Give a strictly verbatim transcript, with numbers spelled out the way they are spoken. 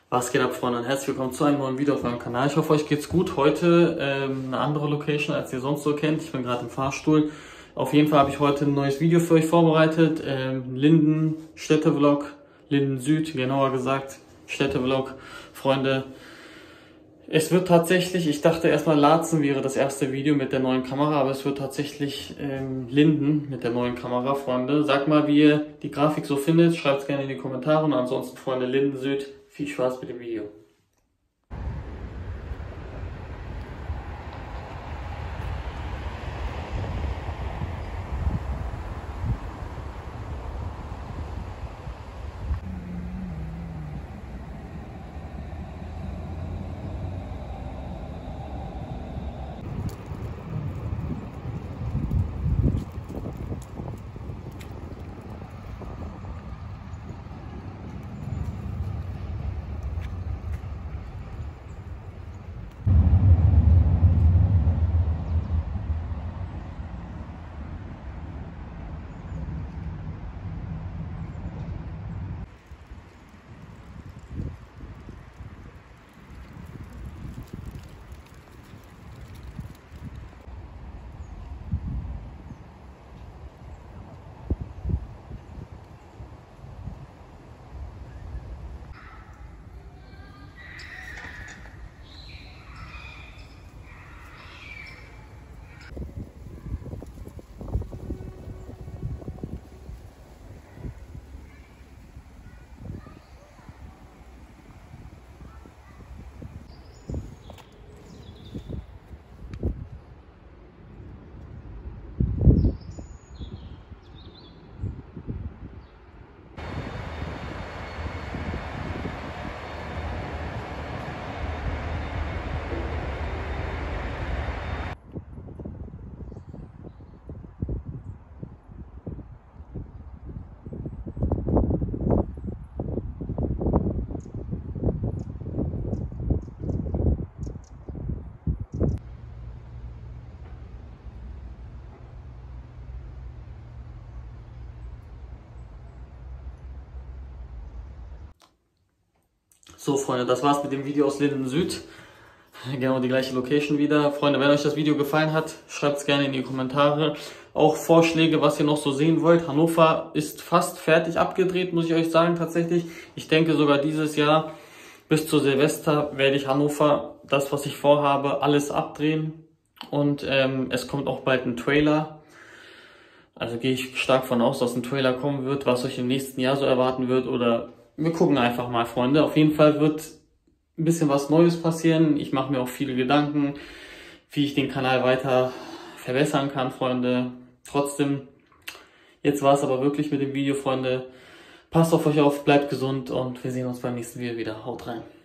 Was geht ab, Freunde, und herzlich willkommen zu einem neuen Video auf meinem Kanal. Ich hoffe, euch geht's gut. Heute ähm, eine andere Location, als ihr sonst so kennt. Ich bin gerade im Fahrstuhl. Auf jeden Fall habe ich heute ein neues Video für euch vorbereitet. Ähm, Linden Städtevlog, Linden Süd, genauer gesagt Städtevlog. Freunde, es wird tatsächlich, ich dachte erstmal Laatzen wäre das erste Video mit der neuen Kamera, aber es wird tatsächlich ähm, Linden mit der neuen Kamera, Freunde. Sagt mal, wie ihr die Grafik so findet. Schreibt es gerne in die Kommentare. Und ansonsten, Freunde, Linden Süd. Viel Spaß mit dem Video. So, Freunde, das war's mit dem Video aus Linden Süd. Genau die gleiche Location wieder. Freunde, wenn euch das Video gefallen hat, schreibt es gerne in die Kommentare. Auch Vorschläge, was ihr noch so sehen wollt. Hannover ist fast fertig abgedreht, muss ich euch sagen, tatsächlich. Ich denke sogar dieses Jahr bis zu Silvester werde ich Hannover, das was ich vorhabe, alles abdrehen. Und ähm, es kommt auch bald ein Trailer. Also gehe ich stark von aus, dass ein Trailer kommen wird, was euch im nächsten Jahr so erwarten wird. Oder wir gucken einfach mal, Freunde. Auf jeden Fall wird ein bisschen was Neues passieren. Ich mache mir auch viele Gedanken, wie ich den Kanal weiter verbessern kann, Freunde. Trotzdem, jetzt war es aber wirklich mit dem Video, Freunde. Passt auf euch auf, bleibt gesund und wir sehen uns beim nächsten Video wieder. Haut rein.